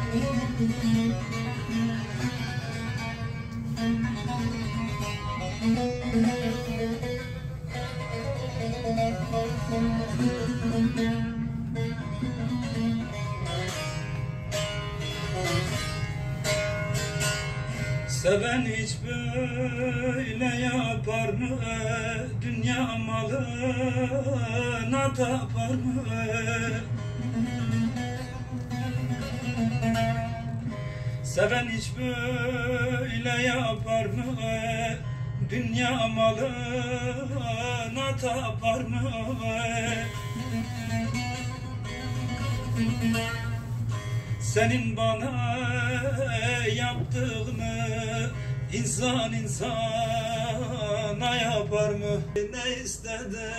Seven hiç böyle yapar mı? Dünya malına tapar mı? Seven hiç böyle yapar mı? Dünya malına tapar mı? Senin bana yaptığını insan insana yapar mı? Ne istedi?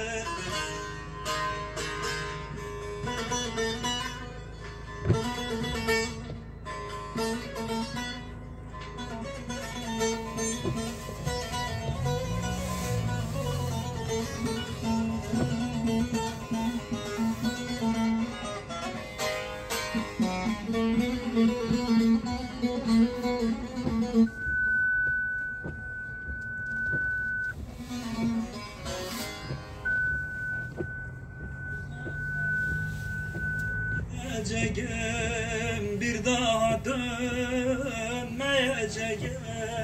Gideceğim, bir daha dönmeyeceğim.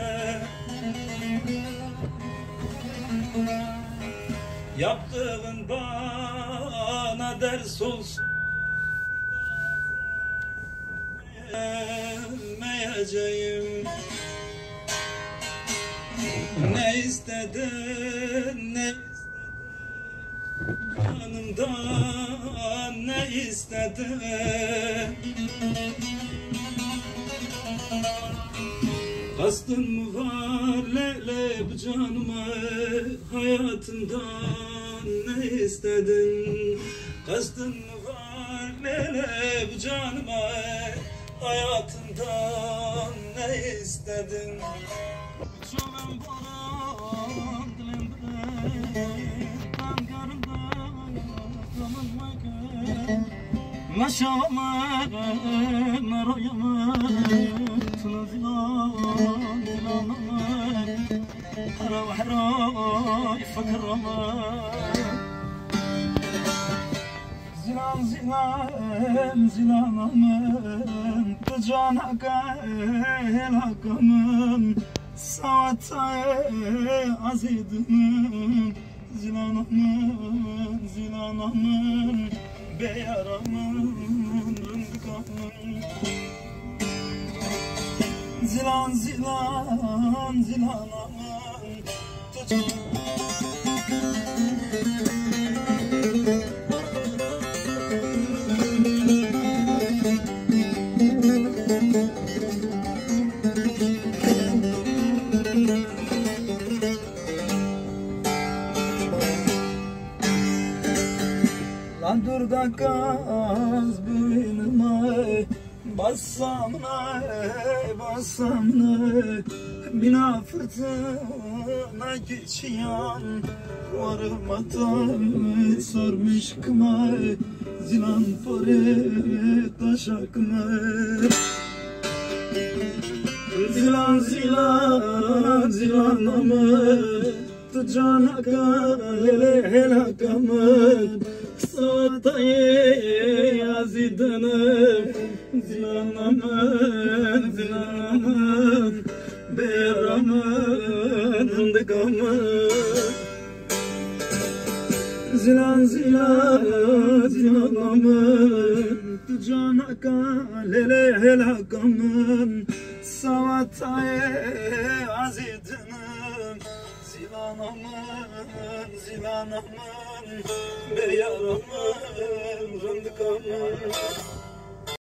Yaptığın bana ders olsun, sevmeyeceğim. Ne istedin, ne canımdan ne istedin? Kastın mı var lele bu canıma? Hayatından ne istedin? Kastın mı var lele bu canıma? Hayatından ne istedin? Çoğun baran dilimde Maşama narayama zilan zilanama hara hara fakrama zilan zilan zilanama tjanaka helakamam savatay azidum zilanama zilanama beyaramın rındıkamın zilan zilan zilanamın lan dur da gaz beynime bassam ne bina fırtına geçiyor varmadan sarmış kıma zilan pare taşakma zilan zilan zilanama tucanaka hele helakama Savatay azidanım zilanamın zilanamın beramın rındıkamın zilan zilan zilanamın tucanaka lele helakamın Savatay azidanım zilanamın zilanamın beyaramın rındıkamın